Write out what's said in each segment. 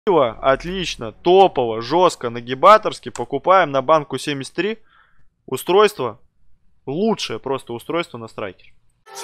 Отлично, топово, жестко, нагибаторски. Покупаем на банку 73 устройство. Лучшее просто устройство на страйкер.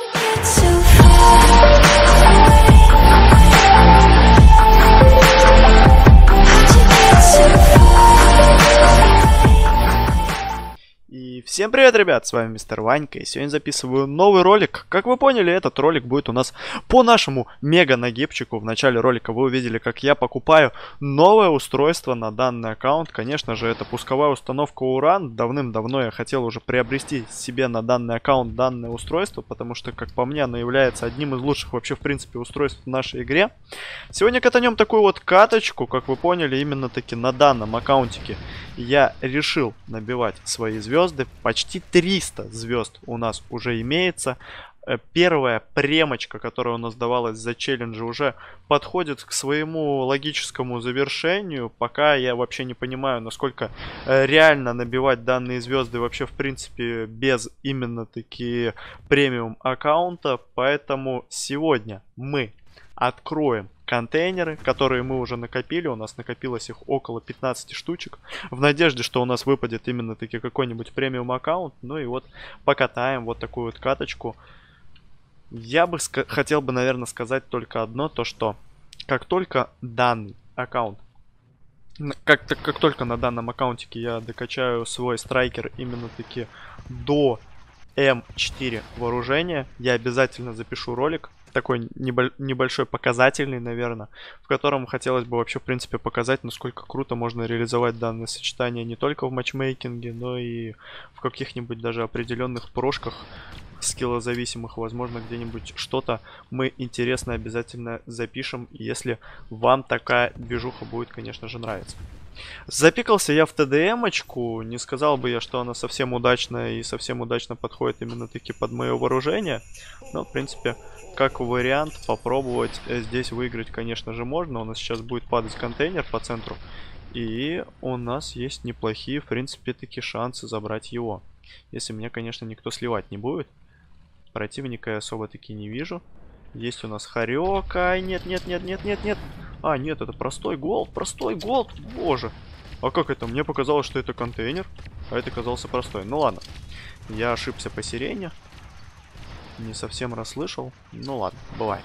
И всем привет, ребят, с вами Мистер Ванька, и сегодня записываю новый ролик. Как вы поняли, этот ролик будет у нас по нашему мега-нагибчику. В начале ролика вы увидели, как я покупаю новое устройство на данный аккаунт. Конечно же, это пусковая установка Уран. Давным-давно я хотел уже приобрести себе на данный аккаунт данное устройство, потому что, как по мне, оно является одним из лучших вообще, в принципе, устройств в нашей игре. Сегодня катанем такую вот каточку, как вы поняли, именно таки на данном аккаунтике я решил набивать свои звезды. Почти 300 звезд у нас уже имеется. Первая премочка, которая у нас давалась за челленджи, уже подходит к своему логическому завершению. Пока я вообще не понимаю, насколько реально набивать данные звезды вообще в принципе без именно таки премиум аккаунта. Поэтому сегодня мы откроем контейнеры, которые мы уже накопили. У нас накопилось их около 15 штучек. В надежде, что у нас выпадет именно таки какой-нибудь премиум аккаунт. Ну и вот покатаем вот такую вот каточку. Я бы хотел бы, наверное, сказать только одно. То, что как только данный аккаунт, как только на данном аккаунтике я докачаю свой страйкер именно таки до М4 вооружения, я обязательно запишу ролик. Такой небольшой показательный, наверное, в котором хотелось бы вообще, в принципе, показать, насколько круто можно реализовать данное сочетание не только в матчмейкинге, но и в каких-нибудь даже определенных прошках скиллозависимых. Возможно, где-нибудь что-то мы интересное обязательно запишем, если вам такая движуха будет, конечно же, нравиться. Запикался я в ТДМочку, не сказал бы я, что она совсем удачная и совсем удачно подходит именно таки под мое вооружение, но, в принципе, как вариант, попробовать здесь выиграть, конечно же, можно. У нас сейчас будет падать контейнер по центру, и у нас есть неплохие, в принципе, такие шансы забрать его. Если меня, конечно, никто сливать не будет. Противника я особо таки не вижу. Есть у нас Харек. Ай, нет. А, нет, это простой голд, боже. А как это? Мне показалось, что это контейнер, а это оказался простой. Ну ладно, я ошибся по сирене. Не совсем расслышал. Ну ладно, бывает.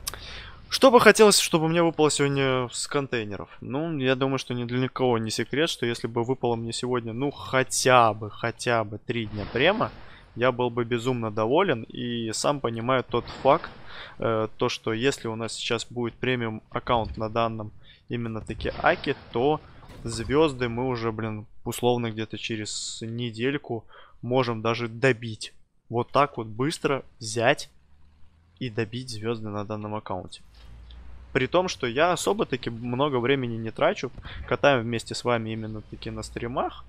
Что бы хотелось, чтобы мне выпало сегодня с контейнеров? Ну, я думаю, что ни для никого не секрет, что если бы выпало мне сегодня, ну, хотя бы 3 дня према, я был бы безумно доволен. И сам понимаю тот факт, то, что если у нас сейчас будет премиум аккаунт на данном именно таки аке, то звезды мы уже, блин, условно где-то через недельку можем даже добить. Вот так вот быстро взять и добить звезды на данном аккаунте. При том, что я особо таки много времени не трачу. Катаем вместе с вами именно таки на стримах.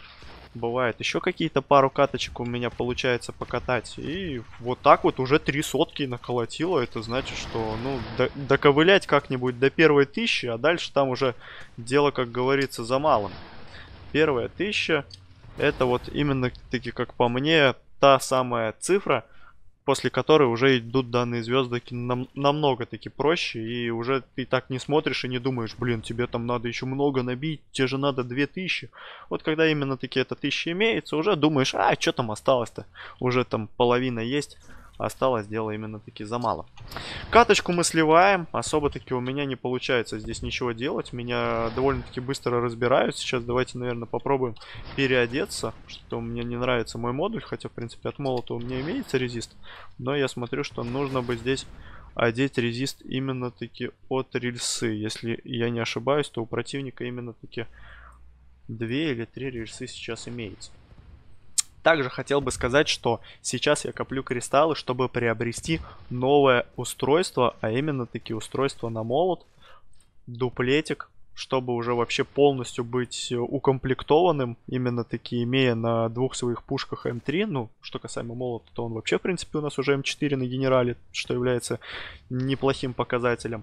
Бывает еще какие-то пару каточек у меня получается покатать. И вот так вот уже 3 сотки наколотило. Это значит, что, ну, доковылять как-нибудь до первой 1000, а дальше там уже дело, как говорится, за малым. Первая 1000, это вот именно таки, как по мне, та самая цифра, после которой уже идут данные звезды намного таки проще. И уже ты так не смотришь и не думаешь, блин, тебе там надо еще много набить, тебе же надо 2000. Вот когда именно таки эта 1000 имеется, уже думаешь, а что там осталось-то? Уже там половина есть. Осталось дело именно таки за мало. Каточку мы сливаем. Особо таки у меня не получается здесь ничего делать. Меня довольно-таки быстро разбирают. Сейчас давайте, наверное, попробуем переодеться. Что мне не нравится мой модуль. Хотя, в принципе, от молота у меня имеется резист. Но я смотрю, что нужно бы здесь одеть резист именно таки от рельсы. Если я не ошибаюсь, то у противника именно таки 2 или 3 рельсы сейчас имеется. Также хотел бы сказать, что сейчас я коплю кристаллы, чтобы приобрести новое устройство, а именно такие устройства на молот, дуплетик, чтобы уже вообще полностью быть укомплектованным, именно таки имея на 2 своих пушках М3. Ну, что касаемо молота, то он вообще, в принципе, у нас уже М4 на генерале, что является неплохим показателем.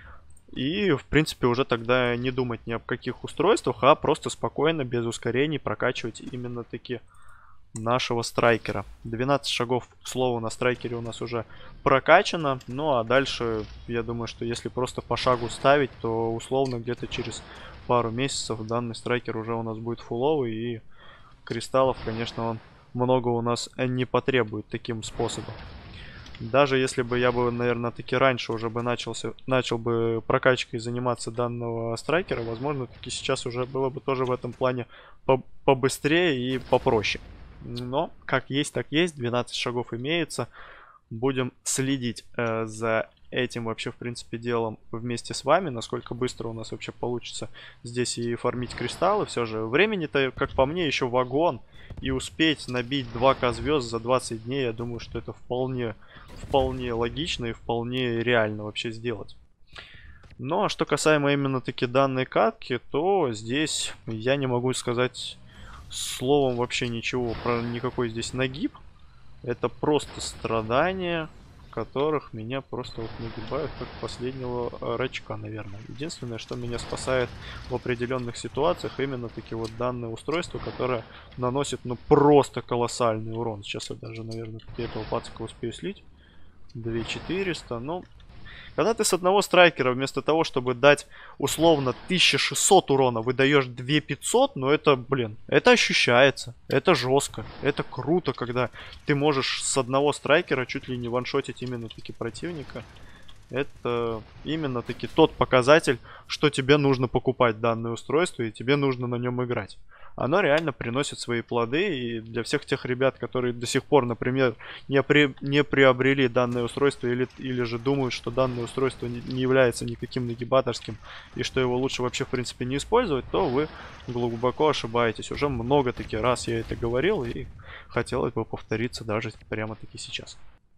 И, в принципе, уже тогда не думать ни об каких устройствах, а просто спокойно, без ускорений прокачивать именно таки нашего страйкера. 12 шагов, к слову, на страйкере у нас уже прокачано. Ну а дальше, я думаю, что если просто по шагу ставить, то условно где-то через пару месяцев данный страйкер уже у нас будет фуловый. И кристаллов, конечно, он много у нас не потребует таким способом. Даже если бы я бы, наверное, таки раньше уже бы начал бы прокачкой заниматься данного страйкера, возможно, таки сейчас уже было бы тоже в этом плане побыстрее и попроще. Но, как есть, так есть. 12 шагов имеется. Будем следить за этим вообще, в принципе, делом вместе с вами. Насколько быстро у нас вообще получится здесь и фармить кристаллы. Все же времени-то, как по мне, еще вагон. И успеть набить 2К звезд за 20 дней, я думаю, что это вполне логично и вполне реально вообще сделать. Ну, а что касаемо именно таки данной катки, то здесь я не могу сказать словом вообще ничего про никакой здесь нагиб. Это просто страдания, которых меня просто вот нагибают как последнего рачка, наверное. Единственное, что меня спасает в определенных ситуациях, именно таки вот данное устройство, которое наносит, ну, просто колоссальный урон. Сейчас я даже, наверное, этого пацака успею слить. 2400, ну... Когда ты с одного страйкера вместо того, чтобы дать условно 1600 урона, выдаешь 2500, ну это, блин, это ощущается. Это жестко. Это круто, когда ты можешь с одного страйкера чуть ли не ваншотить именно таки противника. Это именно таки тот показатель, что тебе нужно покупать данное устройство и тебе нужно на нем играть. Оно реально приносит свои плоды, и для всех тех ребят, которые до сих пор, например, не приобрели данное устройство или же думают, что данное устройство не является никаким нагибаторским и что его лучше вообще в принципе не использовать, то вы глубоко ошибаетесь. Уже много таки раз я это говорил и хотелось бы повториться даже прямо таки сейчас.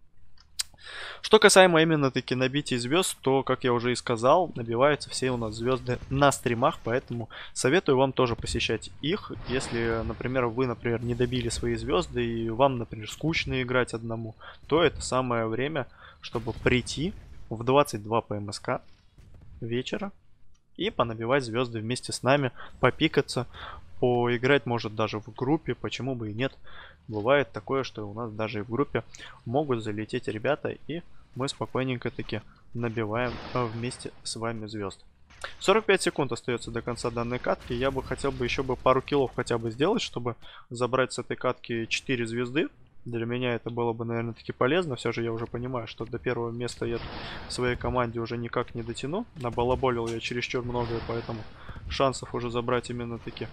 Что касаемо именно таки набития звезд, то, как я уже и сказал, набиваются все у нас звезды на стримах, поэтому советую вам тоже посещать их. Если, например, вы, не добили свои звезды и вам, например, скучно играть одному, то это самое время, чтобы прийти в 22 по МСК вечера и понабивать звезды вместе с нами, попикаться, поиграть может даже в группе, почему бы и нет. Бывает такое, что у нас даже и в группе могут залететь ребята, и мы спокойненько таки набиваем вместе с вами звезд. 45 секунд остается до конца данной катки. Я бы хотел бы еще пару киллов хотя бы сделать, чтобы забрать с этой катки 4 звезды. Для меня это было бы, наверное, таки полезно. Все же я уже понимаю, что до первого места я в своей команде уже никак не дотяну. Набалаболил я чересчур многое, поэтому шансов уже забрать именно таки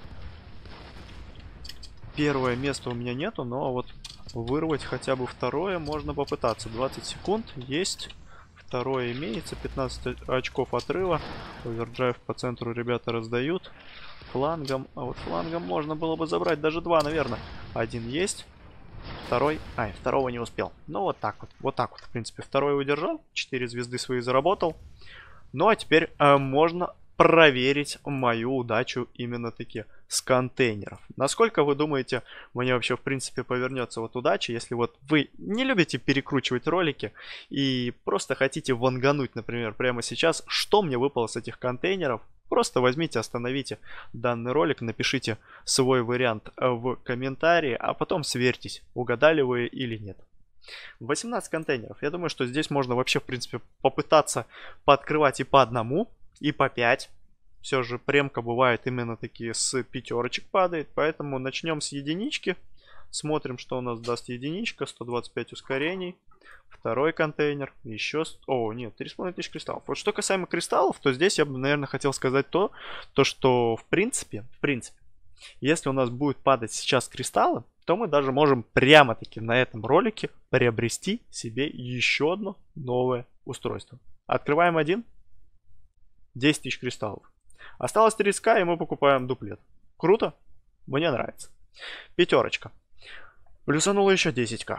первое место у меня нету, но вот вырвать хотя бы второе можно попытаться. 20 секунд есть. Второе имеется. 15 очков отрыва. Овердрайв по центру ребята раздают. Флангом. А вот флангом можно было бы забрать даже 2, наверное. Один есть. Второй. Ай, второго не успел. Ну вот так вот. Вот так вот, в принципе. Второй удержал. 4 звезды свои заработал. Ну а теперь можно проверить мою удачу именно таки с контейнеров. Насколько вы думаете, мне вообще в принципе повернется вот удача, если вот вы не любите перекручивать ролики и просто хотите вангануть, например, прямо сейчас, что мне выпало с этих контейнеров? Просто возьмите, остановите данный ролик, напишите свой вариант в комментарии, а потом сверьтесь, угадали вы или нет. 18 контейнеров. Я думаю, что здесь можно вообще в принципе попытаться пооткрывать и по одному, и по 5. Все же премка бывает именно такие с пятерочек падает. Поэтому начнем с единички. Смотрим, что у нас даст единичка. 125 ускорений. Второй контейнер. Еще... О, нет, 3500 кристаллов. Вот что касаемо кристаллов, то здесь я бы, наверное, хотел сказать то что в принципе, если у нас будет падать сейчас кристаллы, то мы даже можем прямо-таки на этом ролике приобрести себе еще одно новое устройство. Открываем один. 10 тысяч кристаллов. Осталось 30к, и мы покупаем дуплет. Круто? Мне нравится. Пятерочка. Плюсануло еще 10к.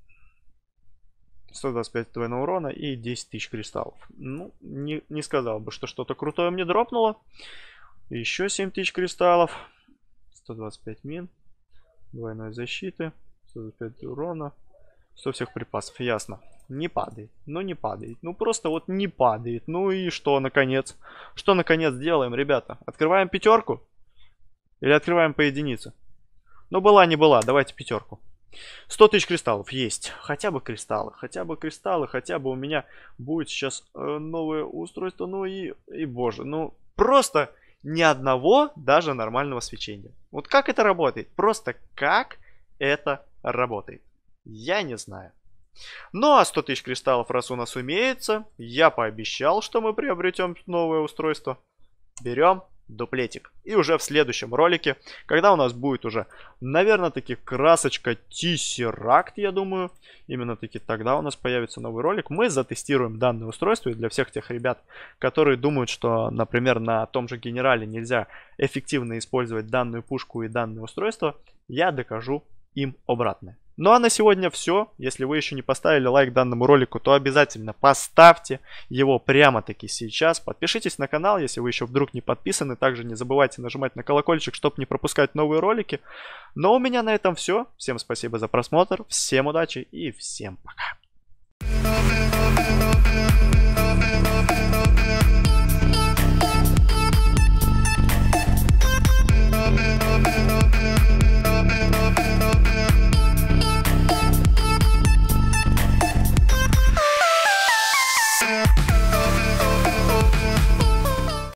125 двойного урона и 10 тысяч кристаллов. Ну, не сказал бы, что что-то крутое мне дропнуло. Еще 7 тысяч кристаллов. 125 мин. Двойной защиты. 125 урона. 100 всех припасов. Ясно. Не падает. Ну не падает. Ну просто вот не падает. Ну и что наконец? Что наконец делаем, ребята? Открываем пятерку? Или открываем по единице? Ну, была не была, давайте пятерку. 100 тысяч кристаллов есть. Хотя бы кристаллы, хотя бы кристаллы, хотя бы у меня будет сейчас новое устройство. Ну и боже, ну просто ни одного даже нормального свечения. Вот как это работает? Просто как это работает? Я не знаю. Ну а 100 тысяч кристаллов, раз у нас имеется, я пообещал, что мы приобретем новое устройство. Берем дуплетик. И уже в следующем ролике, когда у нас будет уже, наверное, таки красочка Tesseract, я думаю, именно таки тогда у нас появится новый ролик, мы затестируем данное устройство. И для всех тех ребят, которые думают, что, например, на том же генерале нельзя эффективно использовать данную пушку и данное устройство, я докажу им обратное. Ну а на сегодня все. Если вы еще не поставили лайк данному ролику, то обязательно поставьте его прямо-таки сейчас. Подпишитесь на канал, если вы еще вдруг не подписаны. Также не забывайте нажимать на колокольчик, чтобы не пропускать новые ролики. Но у меня на этом все. Всем спасибо за просмотр, всем удачи и всем пока.